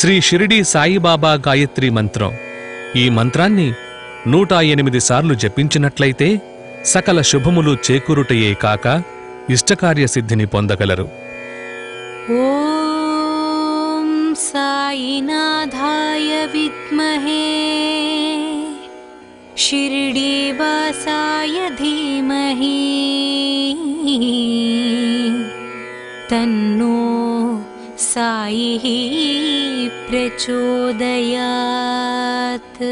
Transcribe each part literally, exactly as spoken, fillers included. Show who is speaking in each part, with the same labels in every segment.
Speaker 1: శ్రీ షిరిడి సాయిబాబా గాయత్రి మంత్రం. ఈ మంత్రాన్ని నూట ఎనిమిది సార్లు జపించినట్లయితే సకల శుభములు చేకూరుటయే కాక ఇష్టకార్యసిద్ధిని పొందగలరు.
Speaker 2: ఓం సాయినాథాయ విద్మహే షిరిడీవాసాయ ధీమహి తన్నో సాయిః ప్రచోదయాత్.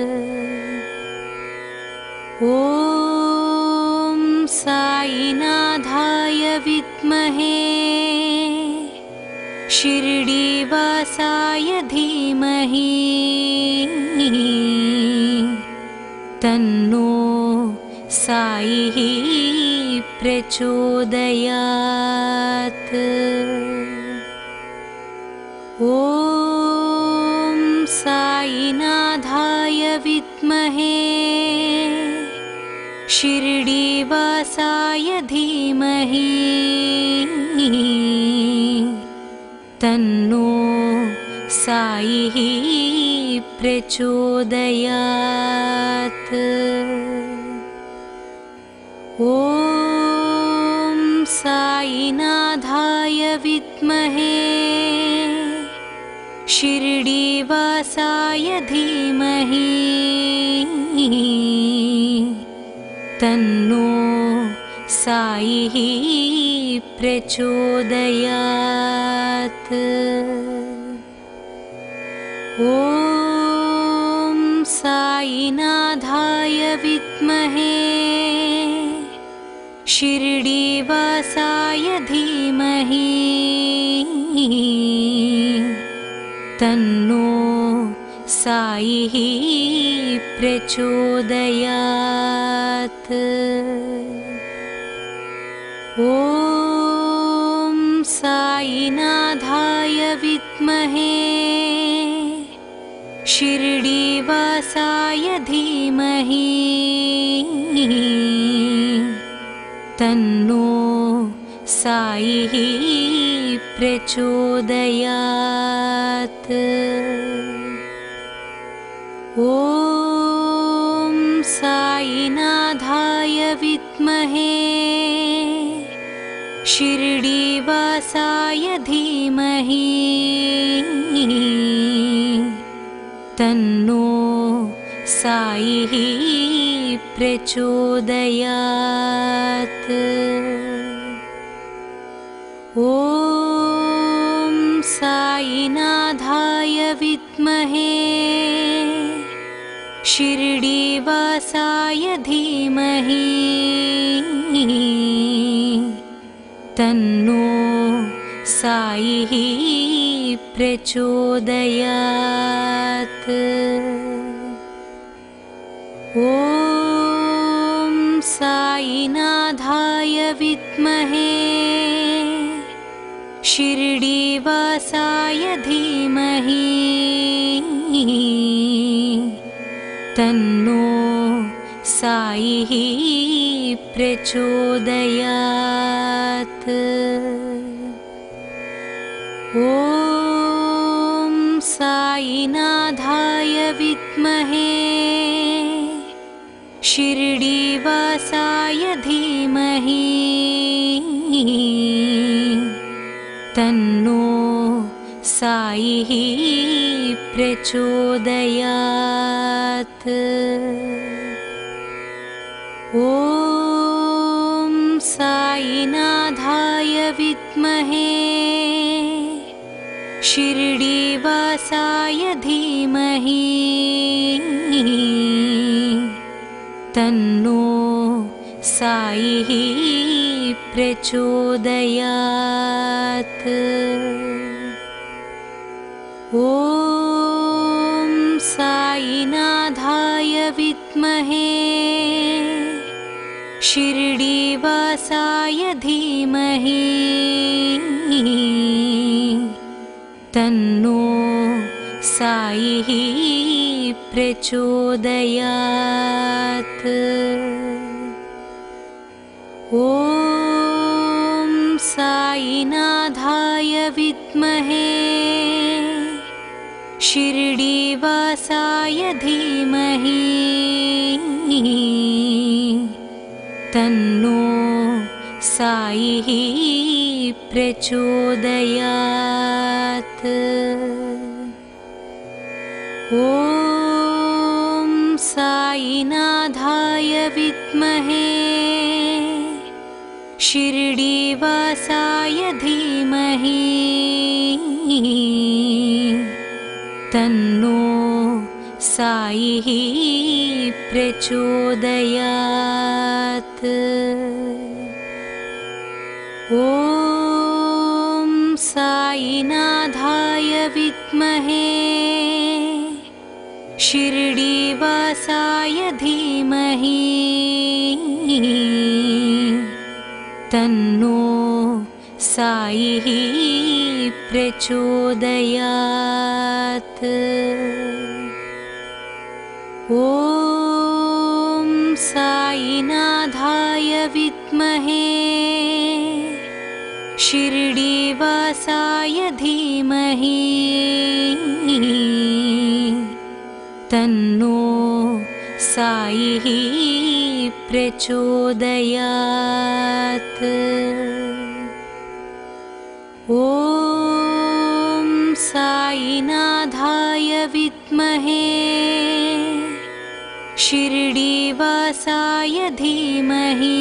Speaker 2: ఓం సాయినాథాయ విద్మహే షిరిడీవాసాయ ధీమహి తన్నో సాయిః ప్రచోదయాత్. ఓం సాయినాథాయ విద్మహే షిరిడీవాసాయ ధీమహి తన్నో సాయిః ప్రచోదయాత్. ఓం సాయినాథాయ విద్మహే షిరిడీవాసాయ ధీమహి తన్నో సాయిః ప్రచోదయాత్. ఓం సాయినాథాయ విద్మహే షిరిడీవాసాయ ధీమహి తన్నో సాయిః ప్రచోదయాత్. ఓం సాయినాథాయ విద్మహే షిరిడీవాసాయ ధీమహి తన్నో సాయిః ప్రచోదయాత్. ఓం సాయినాథాయ విద్మహే షిరిడీవాసాయ ధీమహి తన్నో సాయిః ప్రచోదయాత్. ఓం సాయినాథాయ విద్మహే షిరిడీవాసాయ ధీమహి తన్నో సాయిః ప్రచోదయాత్. ఓం సాయినాథాయ విద్మహే షిరిడీవాసాయ ధీమహి తన్నో సాయిః ప్రచోదయాత్. ఓం సాయినాథాయ విద్మహే షిరిడీవాసాయ ధీమహి తన్నో సాయిః ప్రచోదయాత్. ఓం సాయినాథాయ విద్మహే షిరిడీవాసాయ ధీమహి తన్నో సాయిః ప్రచోదయాత్. ఓం సాయినాథాయ విద్మహే షిరిడీవాసాయ ధీమహి తన్నో సాయిః ప్రచోదయాత్. ఓం సాయినాథాయ విద్మహే शिरडीवासाय धीमहि तन्नो साईः प्रचोदयात्। ॐ साईनाथाय विद्महे शिरडीवासाय धीमहि तन्नो साईः प्रचोदयात्। ॐ साईनाथाय विद्महे शिरडीवासाय धीमहि तन्नो साईः प्रचोदयात्। ॐ साईनाथाय विद्महे शिरडीवासाय धीमहि तन्नो साईः प्रचोदयात्। ॐ साईनाथाय विद्महे शिरडीवासाय धीमहि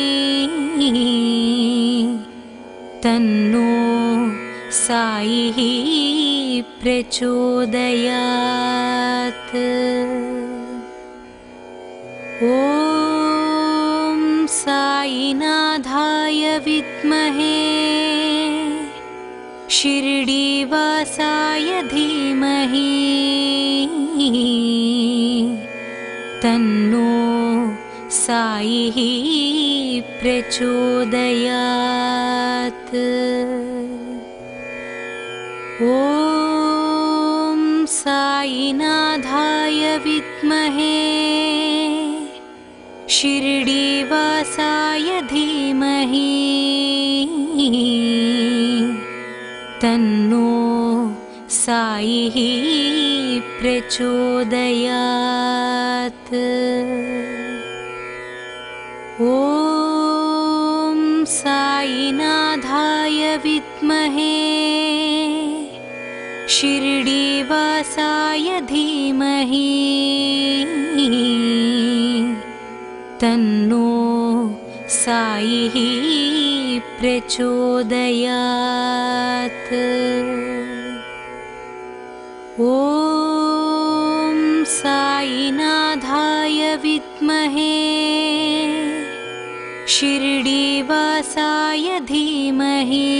Speaker 2: तन्नो साईः प्रचोदयात्। ॐ साईनाथाय विद्महे शिरडीवासाय धीमहि तन्नो साईः प्रचोदयात्। ॐ साईनाथाय विद्महे शिरडीवासाय धीमहि तन्नो साईः प्रचोदयात्। ॐ साईनाथाय विद्महे शिरडीवासाय धीमहि तन्नो साईः प्रचोदयात्। ॐ साईनाथाय विद्महे शिरडीवासाय धीमहि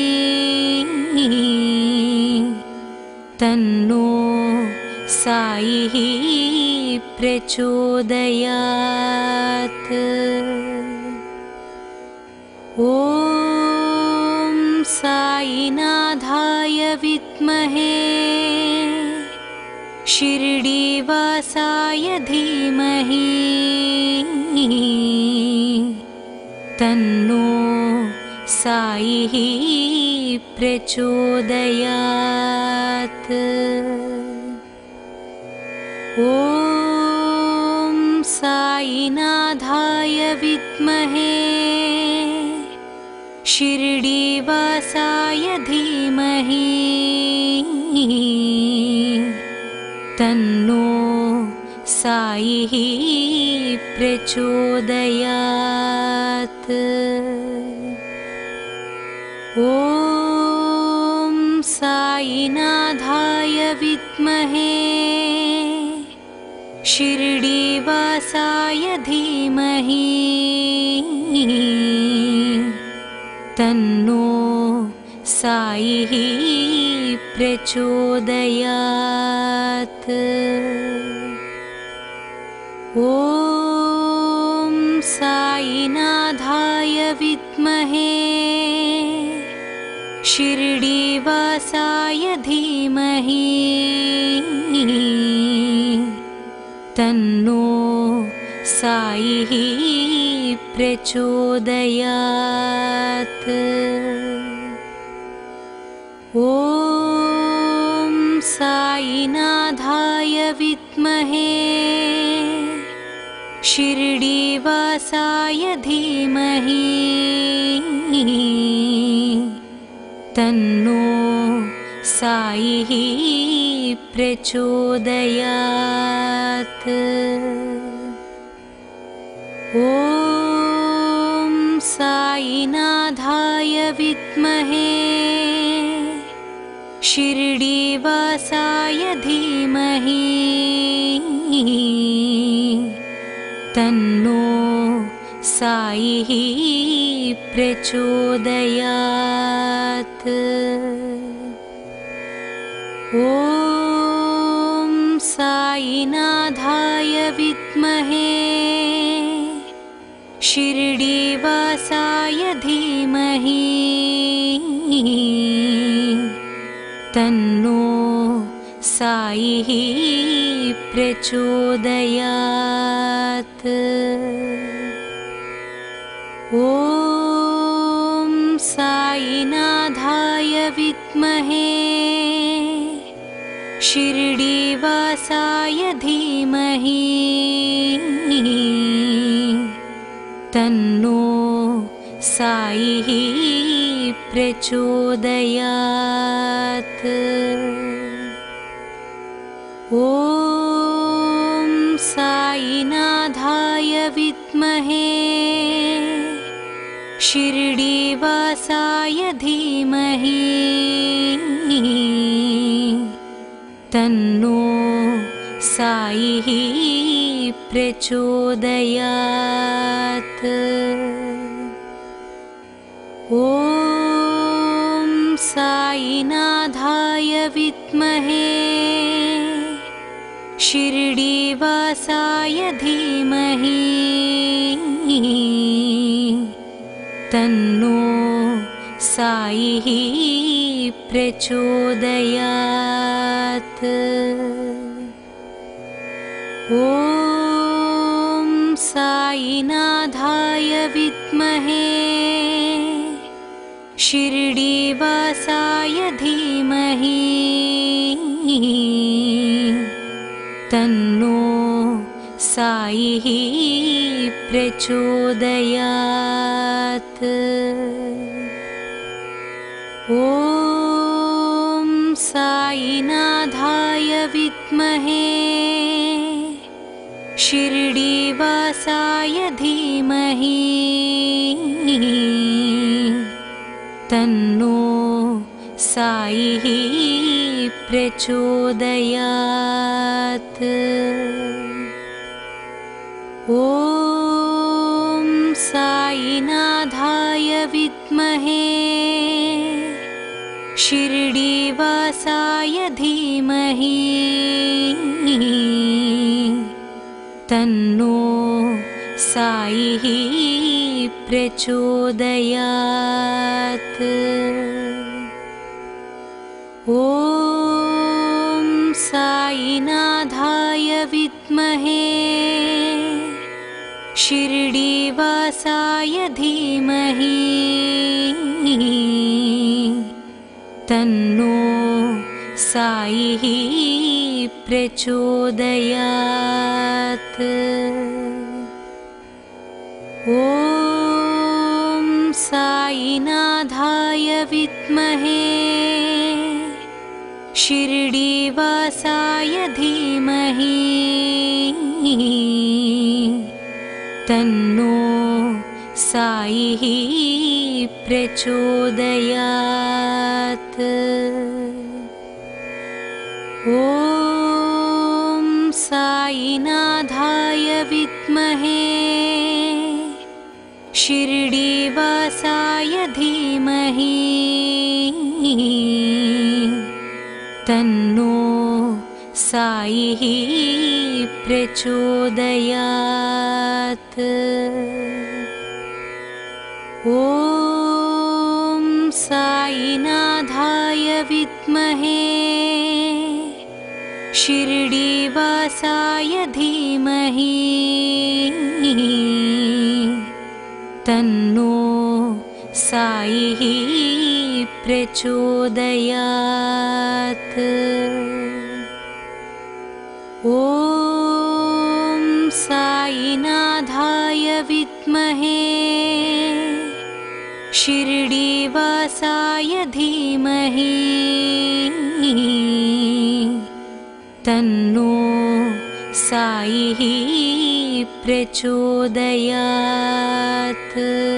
Speaker 2: तन्नो साईः प्रचोदयात्। ॐ साईनाथाय विद्महे शिरडीवासाय धीमहि तन्नो साईः प्रचोदयात्। ॐ साईनाथाय विद्महे शिरडीवासाय धीमहि तन्नो साईः प्रचोदयात्। ॐ साईनाथाय विद्महे शिरडीवासाय धीमहि तन्नो साईः प्रचोदयात्। ॐ साईनाथाय विद्महे शिरडीवासाय धीमहि तन्नो साईः प्रचोदयात्। ॐ साईनाथाय विद्महे शिरडीवासाय धीमहि तन्नो साईः प्रचोदयात्। ॐ साईनाथाय विद्महे शिरडीवासाय धीमहि तन्नो साईः प्रचोदयात्। ॐ साईनाथाय विद्महे शिरडीवासाय धीमहि तन्नो साईः प्रचोदयात्। ॐ साईनाथाय विद्महे शिरडीवासाय धीमहि तन्नो साईः प्रचोदयात्। ॐ साईनाथाय विद्महे शिरडीवासाय धीमहि तन्नो साईः प्रचोदयात्। ॐ साईनाथाय विद्महे शिरडीवासाय धीमहि तन्नो साईः प्रचोदयात्। ॐ साईनाथाय विद्महे शिरडीवासाय धीमहि तन्नो साईः प्रचोदयात्। ॐ साईनाथाय विद्महे शिरडीवासाय धीमहि तन्नो साईः प्रचोदयात्। ॐ साईनाथाय विद्महे शिरडीवासाय धीमहि तन्नो साईः प्रचोदयात्। ॐ साईनाथाय विद्महे शिरडीवासाय धीमहि तन्नो साईः प्रचोदयात्। ॐ साईनाथाय विद्महे शिरडीवासाय धीमहि तन्नो साईः प्रचोदयात्। ॐ साईनाथाय विद्महे शिरडीवासाय धीमहि तन्नो साईः प्रचोदयात्। ॐ साईनाथाय विद्महे शिरडीवासाय धीमहि तन्नो साईः प्रचोदयात्। ॐ साईनाथाय विद्महे शिरडीवासाय धीमहि तन्नो साईः प्रचोदयात्।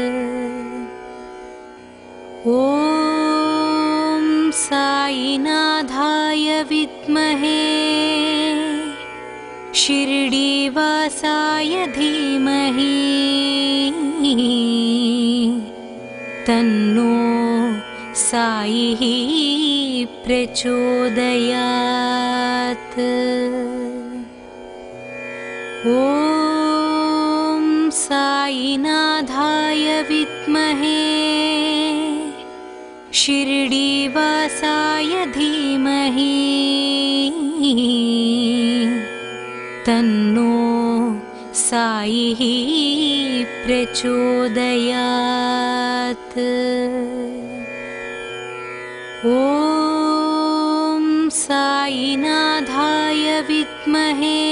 Speaker 2: ॐ साईनाथाय विद्महे शिरडीवासाय धीमहि तन्नो साईः प्रचोदयात्। ॐ साईनाथाय विद्महे शिरडीवासाय धीमहि तन्नो साईः प्रचोदयात्। ॐ साईनाथाय विद्महे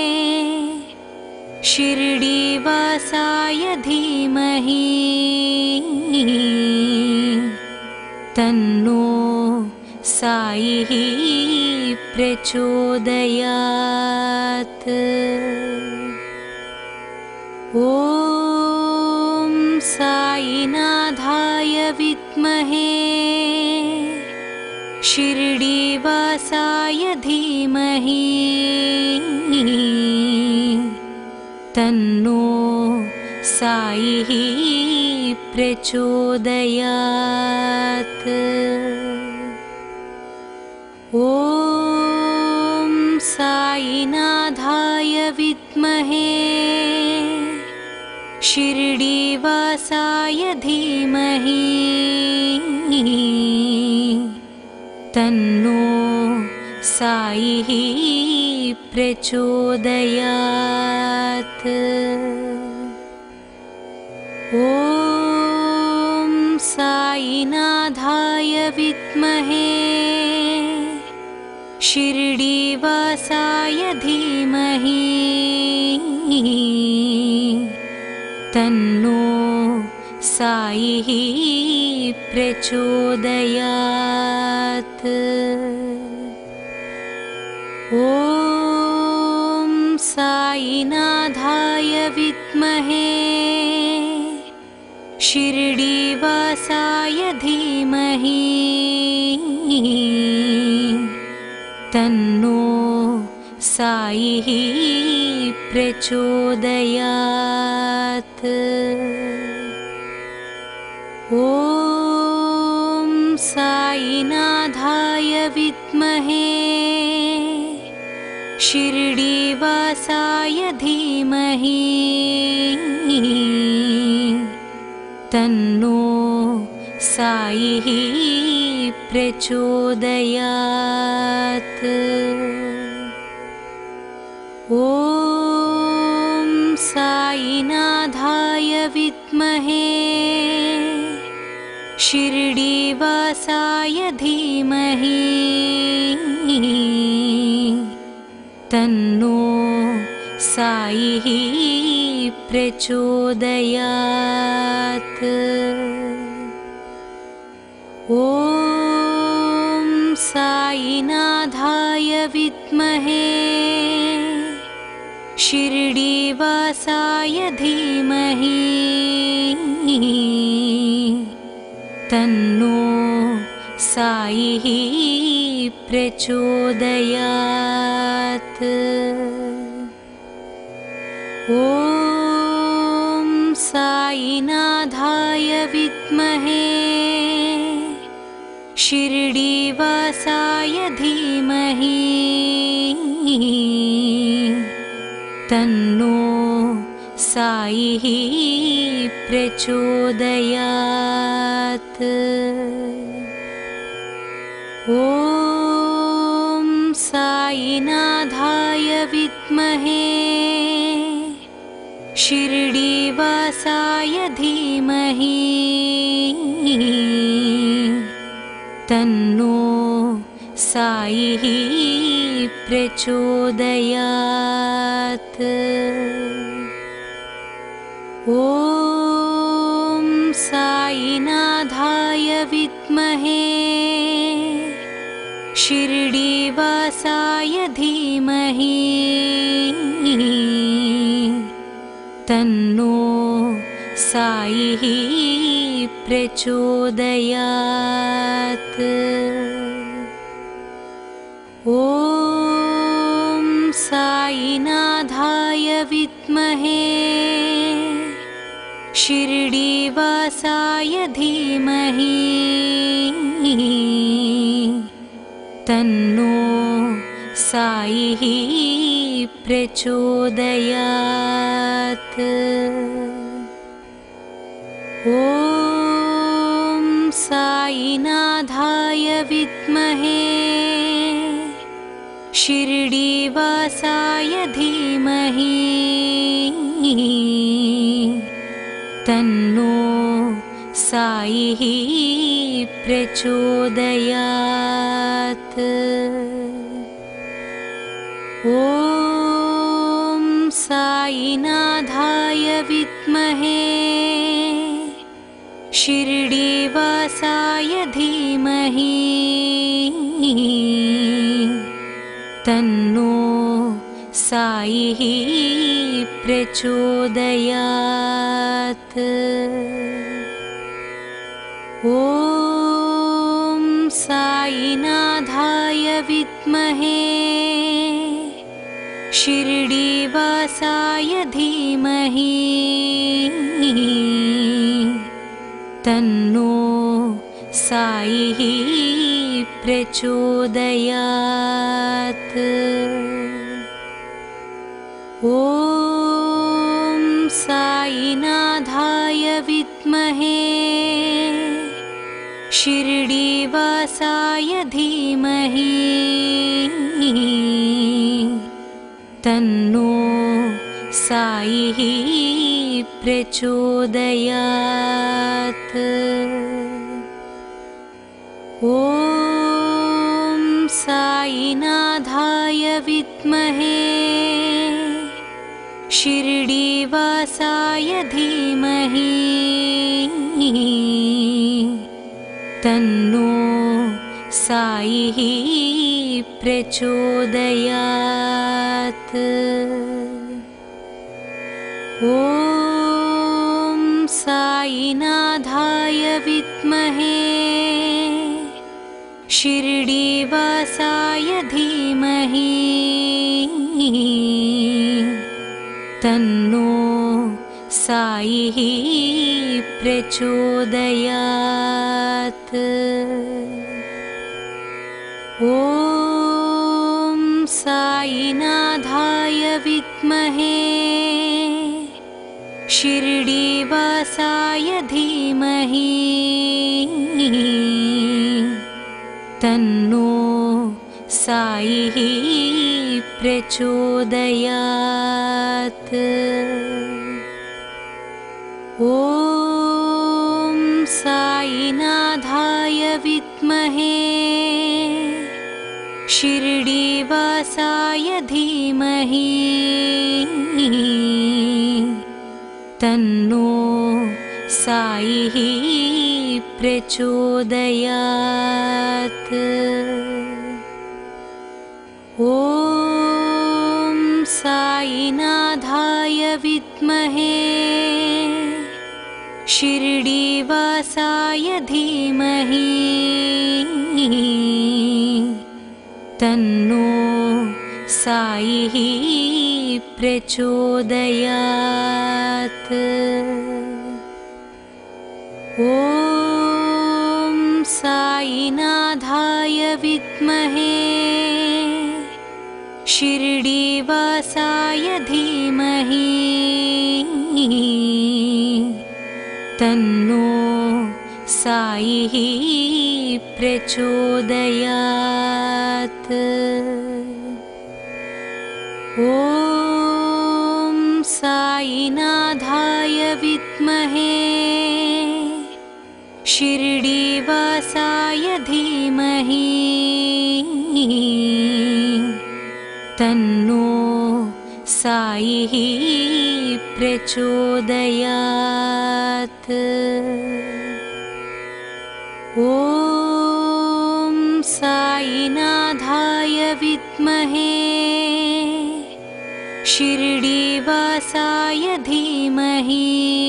Speaker 2: शिरडीवासाय धीमहि तन्नो साईः प्रचोदयात्। ॐ साईनाथाय विद्महे शिरडीवासाय धीमहि तन्नो साईः प्रचोदयात्। ॐ साईनाथाय विद्महे शिरडीवासाय धीमहि तन्नो साईः प्रचोदयात्। ॐ साईनाथाय विद्महे शिरडीवासाय धीमहि तन्नो साईः प्रचोदयात्। ॐ साईनाथाय विद्महे शिरडीवासाय धीमहि तन्नो साईः प्रचोदयात्। ॐ साईनाथाय विद्महे शिरडीवासाय धीमहि तन्नो साईः प्रचोदयात्। ॐ साईनाथाय विद्महे शिरडीवासाय धीमहि तन्नो साईः प्रचोदयात्। ॐ साईनाथाय विद्महे शिरडीवासाय धीमहि तन्नो साईः प्रचोदयात्। ॐ साईनाथाय विद्महे शिरडीवासाय धीमहि तन्नो साईः प्रचोदयात्। ॐ साईनाथाय विद्महे शिरडीवासाय धीमहि तन्नो साईः प्रचोदयात्। ॐ साईनाथाय विद्महे शिरडीवासाय धीमहि तन्नो साईः प्रचोदयात्। ॐ साईनाथाय विद्महे शिरडीवासाय धीमहि तन्नो साईः प्रचोदयात्। ॐ साईनाथाय विद्महे शिरडीवासाय धीमहि तन्नो साईः प्रचोदयात्। ॐ साईनाथाय विद्महे शिरडीवासाय धीमहि तन्नो साईः प्रचोदयात्। ॐ साईनाथाय विद्महे शिरडीवासाय धीमहि तन्नो साईः प्रचोदयात्। ॐ साईनाथाय विद्महे शिरडीवासाय धीमहि तन्नो साईः प्रचोदयात्। ॐ साईनाथाय विद्महे शिरडीवासाय धीमहि तन्नो साईः प्रचोदयात्। ॐ साईनाथाय विद्महे शिरडीवासाय धीमहि तन्नो साईः प्रचोदयात्। ॐ साईनाथाय विद्महे शिरडीवासाय धीमहि तन्नो साईः प्रचोदयात्। ॐ साईनाथाय विद्महे शिरडीवासाय धीमहि तन्नो साईः प्रचोदयात्। ॐ साईनाथाय विद्महे शिरडीवासाय धीमहि तन्नो साईः प्रचोदयात्। ॐ साईनाथाय विद्महे शिरडीवासाय धीमहि तन्नो साईः प्रचोदयात्। ॐ साईनाथाय विद्महे शिरडीवासाय धीमहि तन्नो साईः प्रचोदयात्। ॐ साईनाथाय विद्महे शिरडीवासाय धीमहि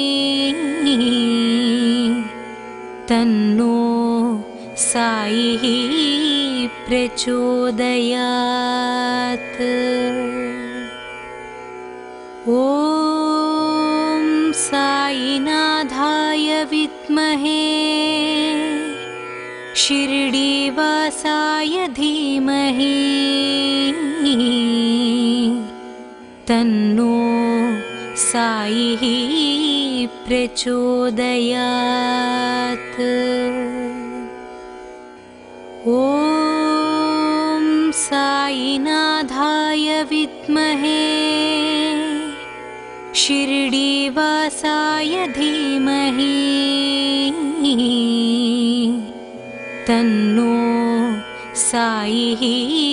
Speaker 2: तन्नो साईः प्रचोदयात्। ॐ साईनाथाय विद्महे शिरडीवासाय धीमहि तन्नो साईः प्रचोदयात्। ॐ साईनाथाय विद्महे शिरडीवासाय धीमहि तन्नो साईः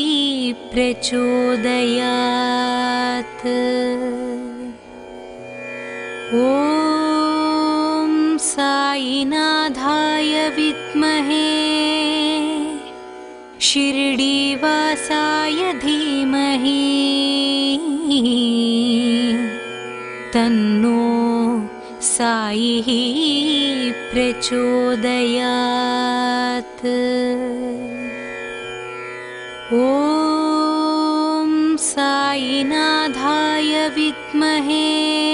Speaker 2: प्रचोदयात्। ॐ साईनाथाय विद्महे शिरडीवासाय धीमहि तन्नो साईः प्रचोदयात्। ॐ साईनाथाय विद्महे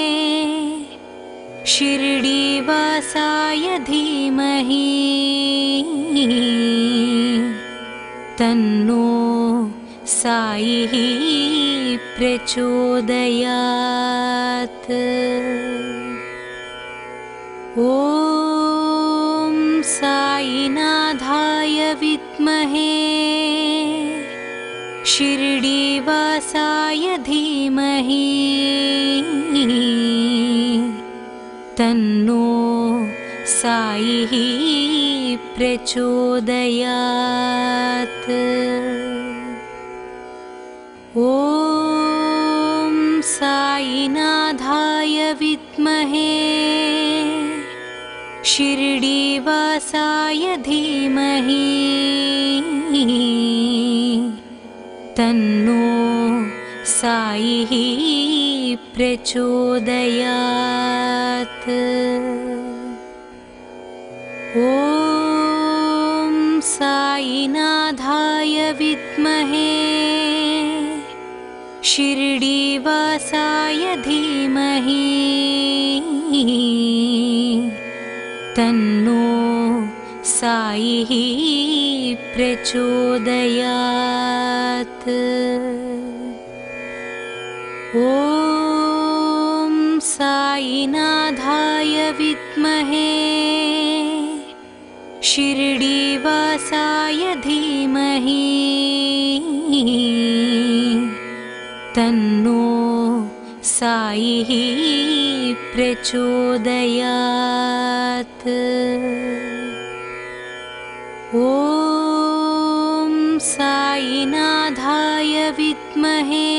Speaker 2: शिरडीवासाय धीमहि तन्नो साईः प्रचोदयात्। ॐ साईनाथाय विद्महे शिरडीवासाय धीमहि तन्नो साईः प्रचोदयात्। ॐ साईनाथाय विद्महे शिरडीवासाय धीमहि तन्नो साईः प्रचोदयात्। ॐ साईनाथाय विद्महे शिरडीवासाय धीमहि तन्नो साईः प्रचोदयात्। ॐ साईनाथाय विद्महे शिरडीवासाय धीमहि तन्नो साईः प्रचोदयात्। ॐ साईनाथाय विद्महे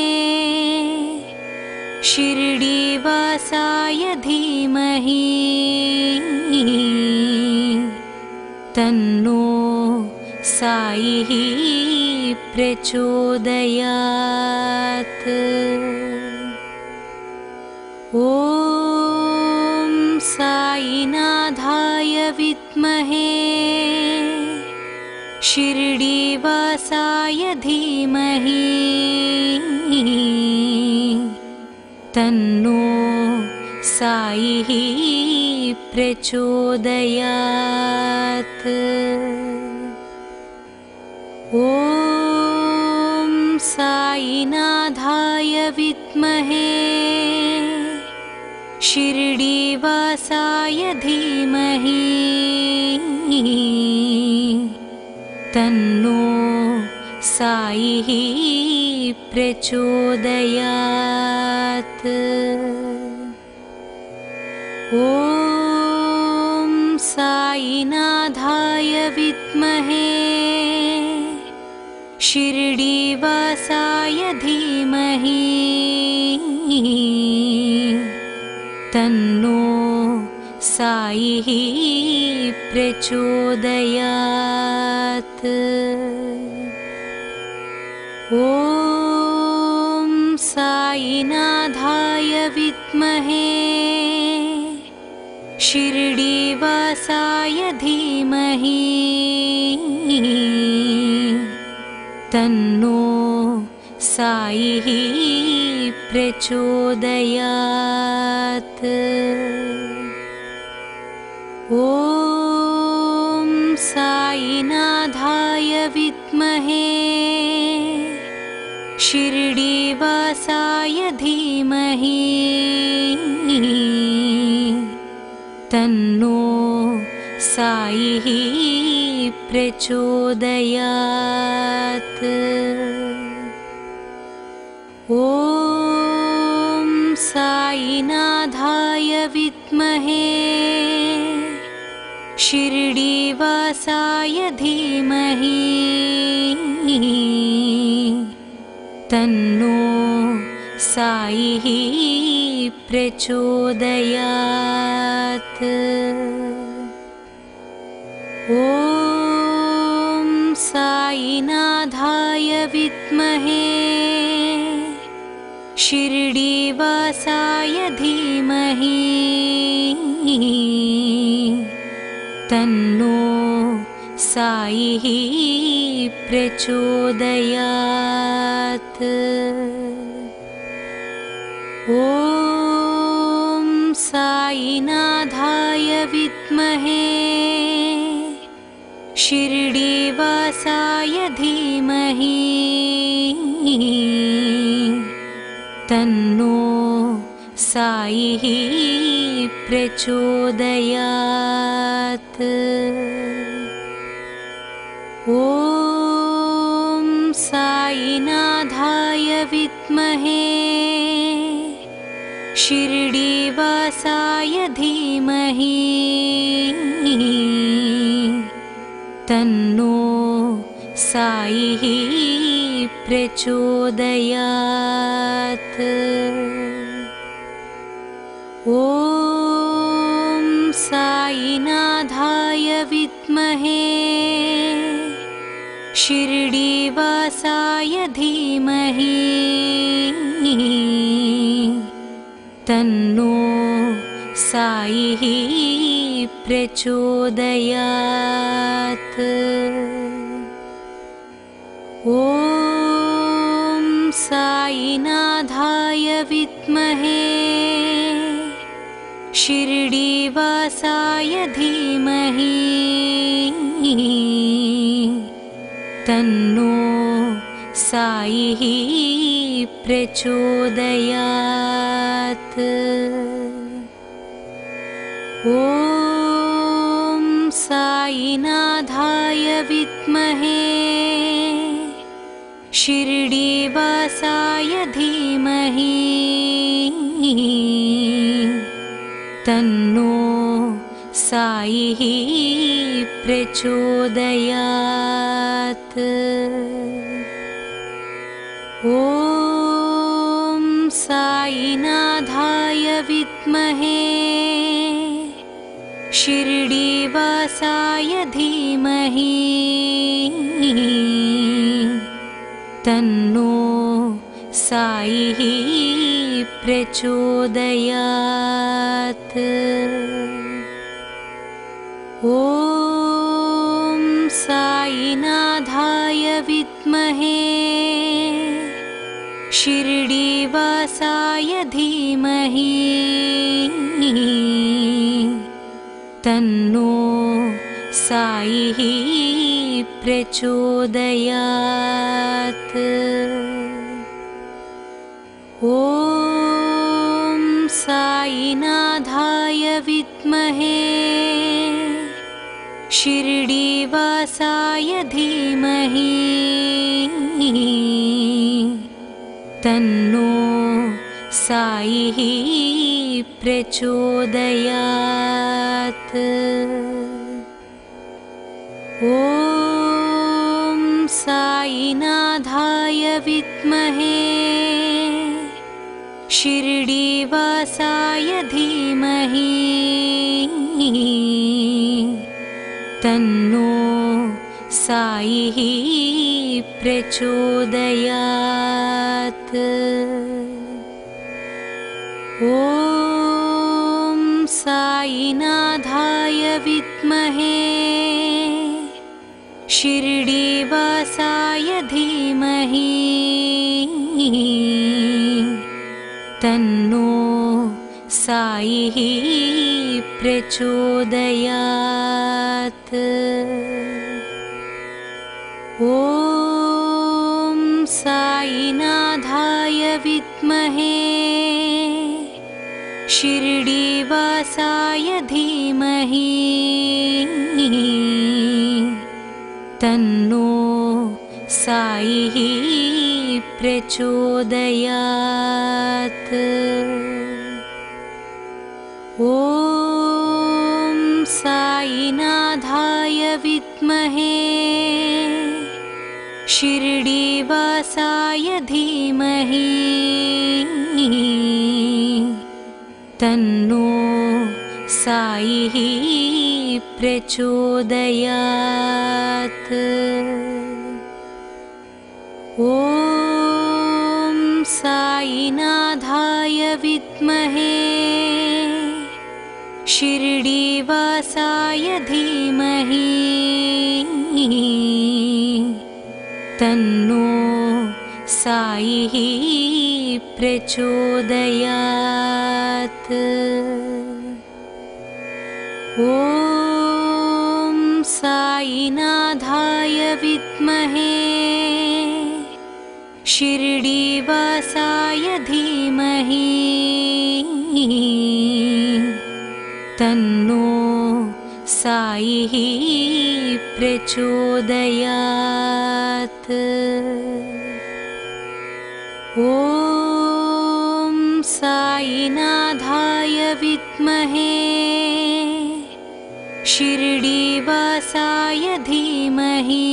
Speaker 2: शिरडीवासाय धीमहि तन्नो साईः प्रचोदयात्। ॐ साईनाथाय विद्महे शिरडीवासाय धीमहि तन्नो साईः प्रचोदयात्। ॐ साईनाथाय विद्महे शिरडीवासाय धीमहि तन्नो साईः प्रचोदयात्। ॐ साईनाथाय विद्महे शिरडीवासाय धीमहि तन्नो साईः प्रचोदयात्। ॐ साईनाथाय विद्महे शिरडीवासाय धीमहि तन्नो साईः प्रचोदयात्। ॐ साईनाथाय विद्महे शिरडीवासाय धीमहि तन्नो साईः प्रचोदयात्। ॐ साईनाथाय विद्महे शिरडीवासाय धीमहि तन्नो साईः प्रचोदयात्। ॐ साईनाथाय विद्महे शिरडीवासाय धीमहि तन्नो साईः प्रचोदयात्। ॐ साईनाथाय विद्महे शिरडीवासाय धीमहि तन्नो साईः प्रचोदयात्। ॐ साईनाथाय विद्महे शिरडीवासाय धीमहि तन्नो साईः प्रचोदयात्। ॐ साईनाथाय विद्महे शिरडीवासाय धीमहि तन्नो साईः प्रचोदयात्। ॐ साईनाथाय विद्महे शिरडीवासाय धीमहि तन्नो साईः प्रचोदयात्। ॐ साईनाथाय विद्महे शिरडीवासाय धीमहि तन्नो साईः प्रचोदयात्। ॐ साईनाथाय विद्महे शिरडीवासाय धीमहि तन्नो साईः प्रचोदयात्। ॐ साईनाथाय विद्महे शिरडीवासाय धीमहि तन्नो साईः प्रचोदयात्। ॐ साईनाथाय विद्महे शिरडीवासाय धीमहि तन्नो साईः प्रचोदयात्। ॐ साई साईनाथाय विद्महे शिरडीवासाय धीमहि तन्नो साईः प्रचोदयात्। ॐ साईनाथाय विद्महे शिरडीवासाय धीमहि तन्नो साईः प्रचोदयात्। ॐ साईनाथाय विद्महे शिरडीवासाय धीमहि तन्नो साईः प्रचोदयात्। ॐ साईनाथाय विद्महे शिरडीवासाय धीमहि तन्नो साईः प्रचोदयात्। ॐ साईनाथाय विद्महे शिरडीवासाय धीमहि तन्नो साईः प्रचोदयात्। ॐ साईनाथाय विद्महे शिरडीवासाय धीमहि तन्नो साईः प्रचोदयात्। ॐ साईनाथाय विद्महे शिरडीवासाय धीमहि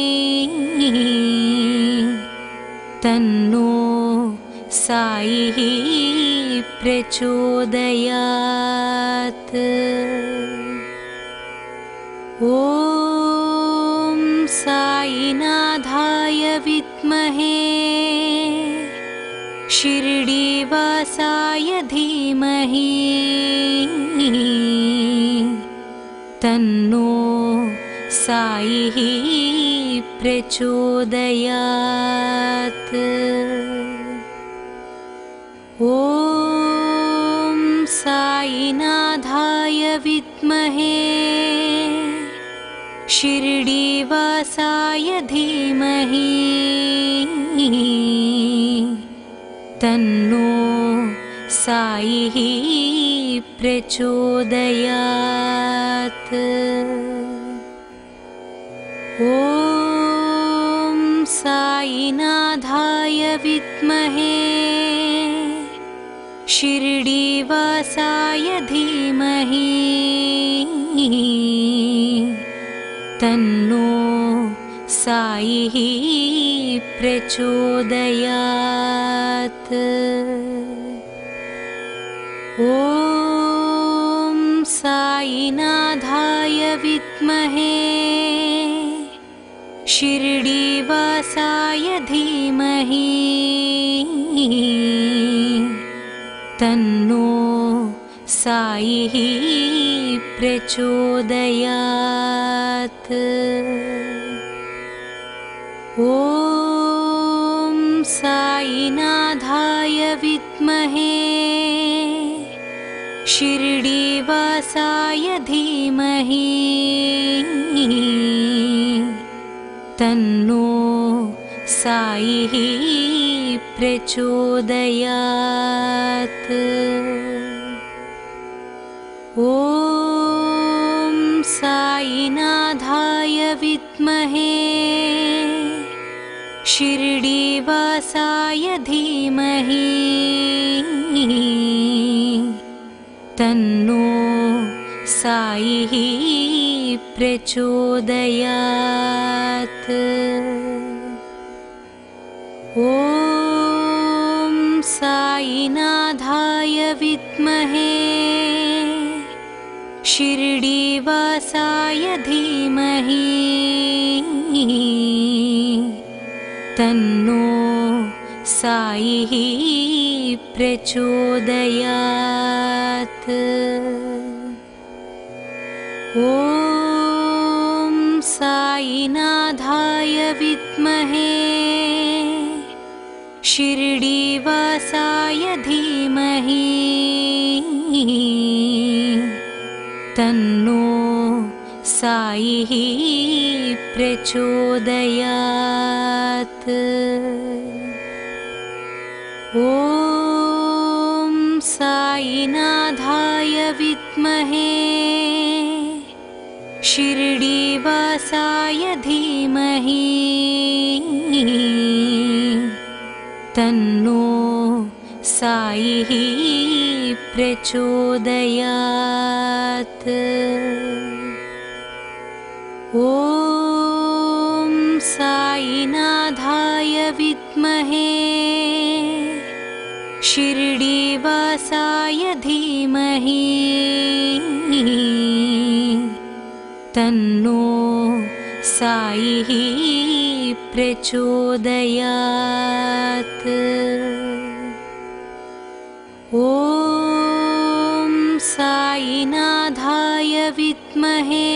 Speaker 2: तन्नो साईः प्रचोदयात्। ॐ साईनाथाय विद्महे शिरडीवासाय धीमहि तन्नो साईः प्रचोदयात्। ॐ साईनाथाय विद्महे शिरडीवासाय धीमहि तन्नो साईः प्रचोदयात्। ॐ साईनाथाय विद्महे शिरडीवासाय धीमहि तन्नो साईः प्रचोदयात्। ॐ साईनाथाय विद्महे शिरडीवासाय धीमहि तन्नो साईः प्रचोदयात्। ॐ साईनाथाय विद्महे शिरडीवासाय धीमहि तन्नो साईः प्रचोदयात्। ॐ साईनाथाय विद्महे शिरडीवासाय धीमहि तन्नो साईः प्रचोदयात्। ॐ साईनाथाय विद्महे शिरडीवासाय धीमहि तन्नो साईः प्रचोदयात्। ॐ साईनाथाय विद्महे शिरडीवासाय धीमहि तन्नो साईः प्रचोदयात्। ॐ साईनाथाय विद्महे शिरडीवासाय धीमहि तन्नो साईः प्रचोदयात्। ॐ साईनाथाय विद्महे शिरडीवासाय धीमहि तन्नो साईः प्रचोदयात्। ॐ साईनाथाय विद्महे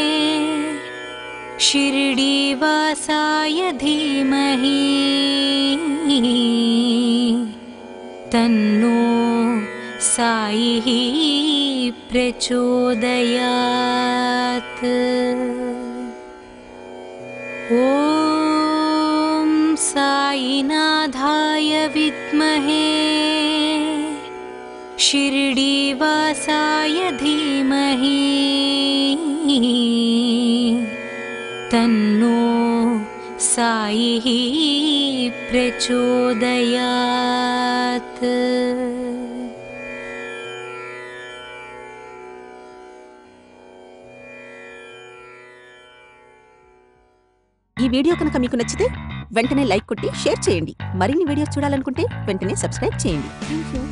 Speaker 2: शिरडीवासाय धीमहि तन्नो साईः प्रचोदयात्। ॐ साईनाथाय विद्महे शिरडीवासाय धीमहि तन्नो साईः प्रचोदयात्।
Speaker 3: ఈ వీడియో కనుక మీకు నచ్చితే వెంటనే లైక్ కొట్టి షేర్ చేయండి. మరిన్ని వీడియోస్ చూడాలనుకుంటే వెంటనే సబ్స్క్రైబ్ చేయండి. థాంక్యూ.